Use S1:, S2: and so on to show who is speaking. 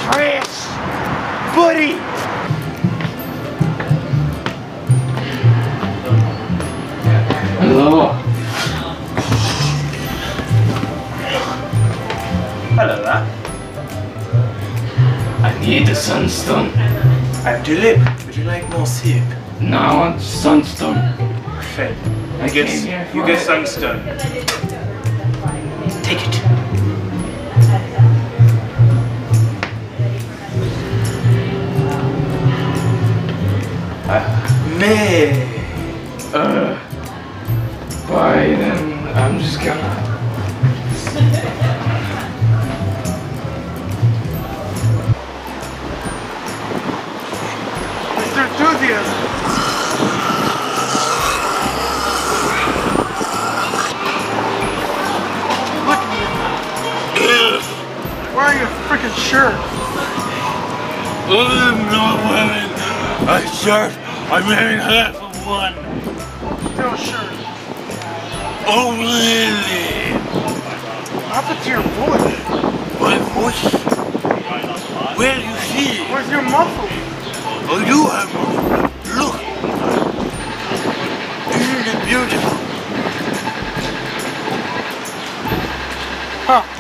S1: Chris! Buddy!
S2: Hello.
S1: Hello there.
S2: I need a sunstone.
S1: I'm Jaloop. Would you like more soup?
S2: No, I want sunstone.
S1: Finn.
S2: I
S1: You
S2: came here for
S1: get
S2: it.
S1: sunstone. Take it. Me.
S2: Why then? I'm just gonna.
S1: Mr. Enthusiast. Look at me. Wearing a freaking shirt.
S3: I'm not wearing a shirt. I'm wearing half of one.
S1: No shirt.
S3: Oh, really?
S1: What happened to your voice?
S3: My voice? Where do you see it?
S1: Where's your muscle?
S3: Oh, you have one. Look. Isn't it beautiful?
S1: Huh.